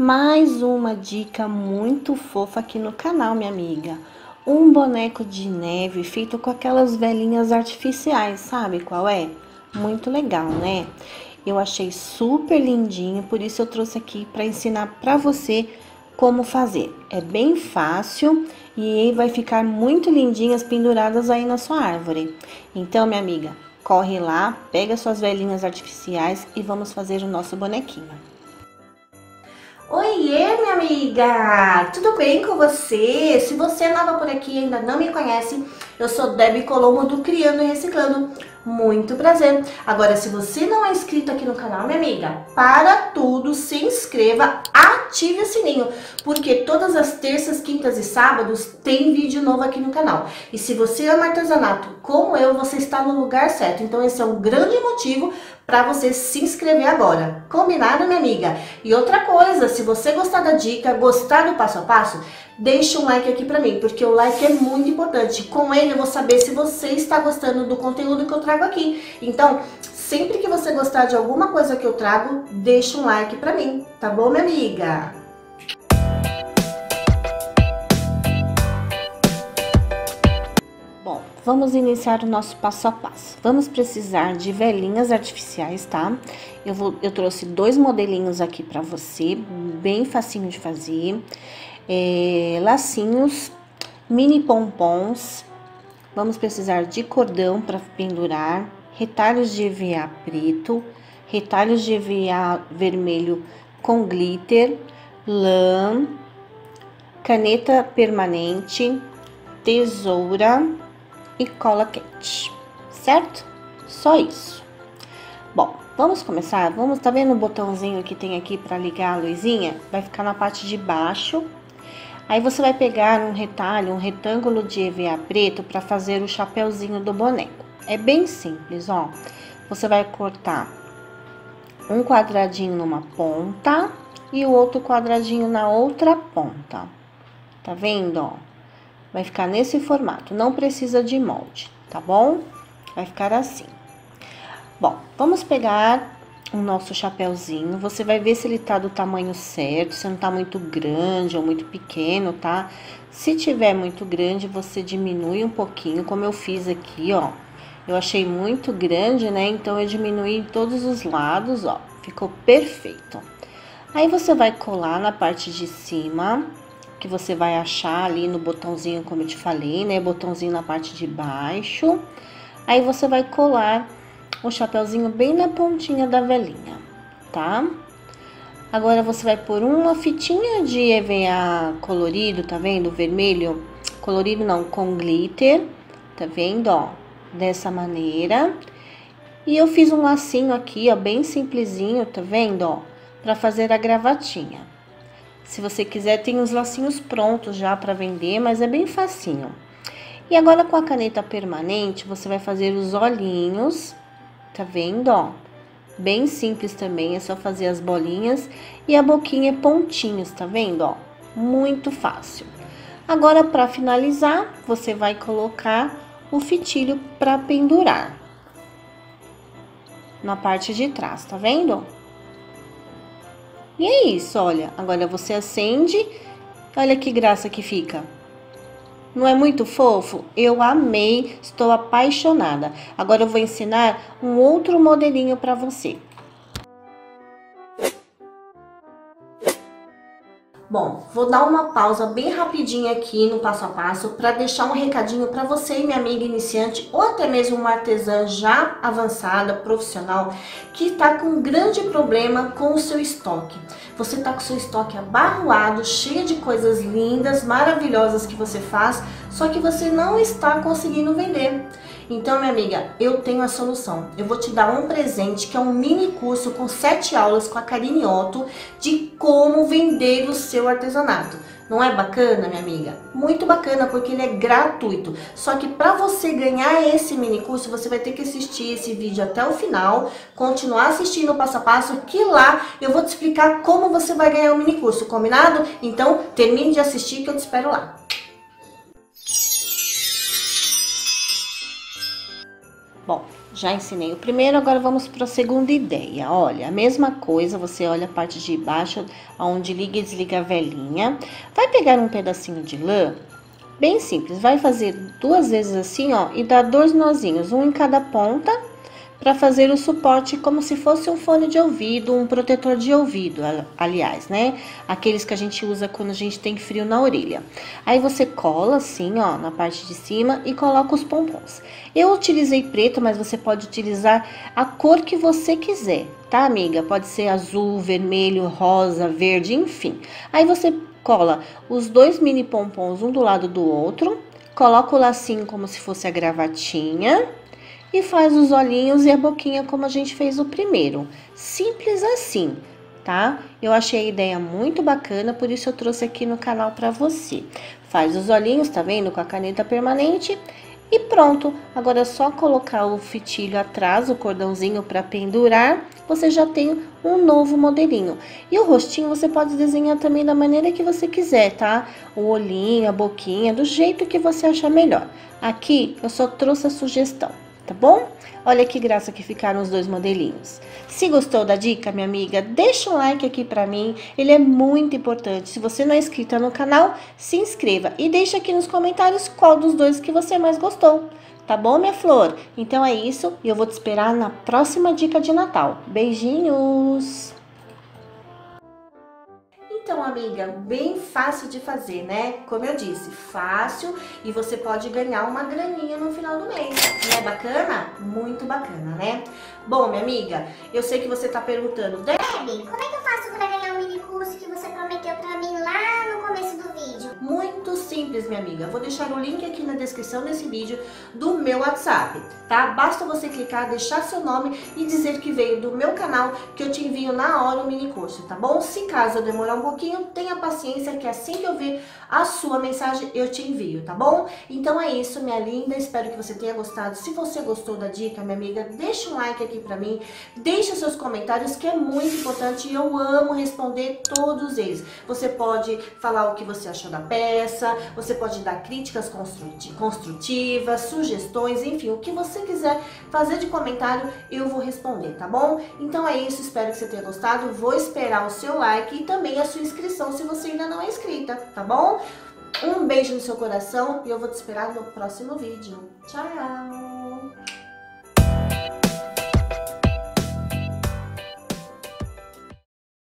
Mais uma dica muito fofa aqui no canal, minha amiga. Um boneco de neve feito com aquelas velhinhas artificiais, sabe qual é? Muito legal, né? Eu achei super lindinho, por isso eu trouxe aqui para ensinar para você como fazer. É bem fácil e vai ficar muito lindinhas penduradas aí na sua árvore. Então, minha amiga, corre lá, pega suas velhinhas artificiais e vamos fazer o nosso bonequinho. Oiê, minha amiga! Tudo bem com você? Se você é nova por aqui e ainda não me conhece, eu sou Debbie Colombo do Criando e Reciclando. Muito prazer! Agora, se você não é inscrito aqui no canal, minha amiga, para tudo, se inscreva, ative o sininho, porque todas as terças, quintas e sábados tem vídeo novo aqui no canal. E se você ama artesanato como eu, você está no lugar certo. Então esse é um grande motivo para você se inscrever agora. Combinado, minha amiga? E outra coisa, se você gostar da dica, gostar do passo a passo, deixa um like aqui pra mim, porque o like é muito importante. Com ele eu vou saber se você está gostando do conteúdo que eu trago aqui. Então, sempre que você gostar de alguma coisa que eu trago, deixa um like pra mim, tá bom, minha amiga? Bom, vamos iniciar o nosso passo a passo. Vamos precisar de velhinhas artificiais, tá? Eu trouxe dois modelinhos aqui pra você, bem facinho de fazer. Lacinhos, mini pompons. Vamos precisar de cordão para pendurar, retalhos de EVA preto, retalhos de EVA vermelho com glitter, lã, caneta permanente, tesoura e cola quente, certo? Só isso. Bom, vamos começar? Tá vendo o botãozinho que tem aqui para ligar a luzinha? Vai ficar na parte de baixo. Aí você vai pegar um retalho, um retângulo de EVA preto para fazer o chapeuzinho do boneco. É bem simples, ó. Você vai cortar um quadradinho numa ponta e o outro quadradinho na outra ponta. Tá vendo, ó? Vai ficar nesse formato, não precisa de molde, tá bom? Vai ficar assim. Bom, vamos pegar o nosso chapeuzinho, você vai ver se ele tá do tamanho certo, se não tá muito grande ou muito pequeno, tá? Se tiver muito grande, você diminui um pouquinho, como eu fiz aqui, ó. Eu achei muito grande, né? Então, eu diminuí em todos os lados, ó. Ficou perfeito. Aí, você vai colar na parte de cima, que você vai achar ali no botãozinho, como eu te falei, né? Botãozinho na parte de baixo. Aí, você vai colar o chapeuzinho bem na pontinha da velhinha, tá? Agora, você vai pôr uma fitinha de EVA colorido, tá vendo? Vermelho, colorido não, com glitter, tá vendo, ó? Dessa maneira. E eu fiz um lacinho aqui, ó, bem simplesinho, tá vendo, ó? Pra fazer a gravatinha. Se você quiser, tem os lacinhos prontos já pra vender, mas é bem facinho. E agora, com a caneta permanente, você vai fazer os olhinhos. Tá vendo, ó? Bem simples também, é só fazer as bolinhas e a boquinha pontinhos, tá vendo, ó? Muito fácil. Agora, para finalizar, você vai colocar o fitilho para pendurar na parte de trás, tá vendo? E é isso, olha. Agora você acende, olha que graça que fica. Não é muito fofo? Eu amei, estou apaixonada. Agora eu vou ensinar um outro modelinho para você. Bom, vou dar uma pausa bem rapidinha aqui no passo a passo para deixar um recadinho para você e minha amiga iniciante ou até mesmo uma artesã já avançada, profissional, que está com um grande problema com o seu estoque. Você está com o seu estoque abarroado, cheio de coisas lindas, maravilhosas que você faz, só que você não está conseguindo vender. Então, minha amiga, eu tenho a solução. Eu vou te dar um presente que é um mini curso com 7 aulas com a Karine Otto de como vender o seu artesanato. Não é bacana, minha amiga? Muito bacana, porque ele é gratuito. Só que para você ganhar esse mini curso, você vai ter que assistir esse vídeo até o final, continuar assistindo o passo a passo, que lá eu vou te explicar como você vai ganhar o mini curso, combinado? Então, termine de assistir que eu te espero lá. Bom, Já ensinei o primeiro, agora vamos para a segunda ideia. Olha, a mesma coisa, você olha a parte de baixo, onde liga e desliga a velinha. Vai pegar um pedacinho de lã, bem simples, vai fazer 2 vezes assim, ó, e dar 2 nozinhos, um em cada ponta, para fazer o suporte como se fosse um fone de ouvido, um protetor de ouvido, aliás, né? Aqueles que a gente usa quando a gente tem frio na orelha. Aí você cola assim, ó, na parte de cima e coloca os pompons. Eu utilizei preto, mas você pode utilizar a cor que você quiser, tá, amiga? Pode ser azul, vermelho, rosa, verde, enfim. Aí você cola os 2 mini pompons um do lado do outro, coloca o lacinho como se fosse a gravatinha e faz os olhinhos e a boquinha como a gente fez o primeiro. Simples assim, tá? Eu achei a ideia muito bacana, por isso eu trouxe aqui no canal para você. Faz os olhinhos, tá vendo? Com a caneta permanente e pronto. Agora é só colocar o fitilho atrás, o cordãozinho para pendurar, você já tem um novo modelinho. E o rostinho você pode desenhar também da maneira que você quiser, tá? O olhinho, a boquinha, do jeito que você achar melhor. Aqui eu só trouxe a sugestão, tá bom? Olha que graça que ficaram os 2 modelinhos. Se gostou da dica, minha amiga, deixa um like aqui pra mim, ele é muito importante. Se você não é inscrita no canal, se inscreva e deixa aqui nos comentários qual dos 2 que você mais gostou. Tá bom, minha flor? Então é isso, e eu vou te esperar na próxima dica de Natal. Beijinhos! Então, amiga, bem fácil de fazer, né? Como eu disse, fácil e você pode ganhar uma graninha no final do mês. Não é bacana? Muito bacana, né? Bom, minha amiga, eu sei que você tá perguntando, Debbie, como é que eu faço para ganhar o mini curso que você prometeu para mim lá no começo do vídeo? Muito simples, minha amiga. Vou deixar o link aqui na descrição desse vídeo do meu WhatsApp, tá? Basta você clicar, deixar seu nome e dizer que veio do meu canal, que eu te envio na hora o mini curso, tá bom? Se caso eu demorar um pouquinho, tenha paciência que assim que eu ver a sua mensagem, eu te envio, tá bom? Então é isso, minha linda. Espero que você tenha gostado. Se você gostou da dica, minha amiga, deixa um like aqui pra mim. Deixa seus comentários, que é muito importante e eu amo responder todos eles. Você pode falar o que você achou da peça, você pode dar críticas construtivas, sugestões, enfim, o que você quiser fazer de comentário, eu vou responder, tá bom? Então é isso, espero que você tenha gostado. Vou esperar o seu like e também a sua inscrição se você ainda não é inscrita, tá bom? Um beijo no seu coração e eu vou te esperar no próximo vídeo. Tchau!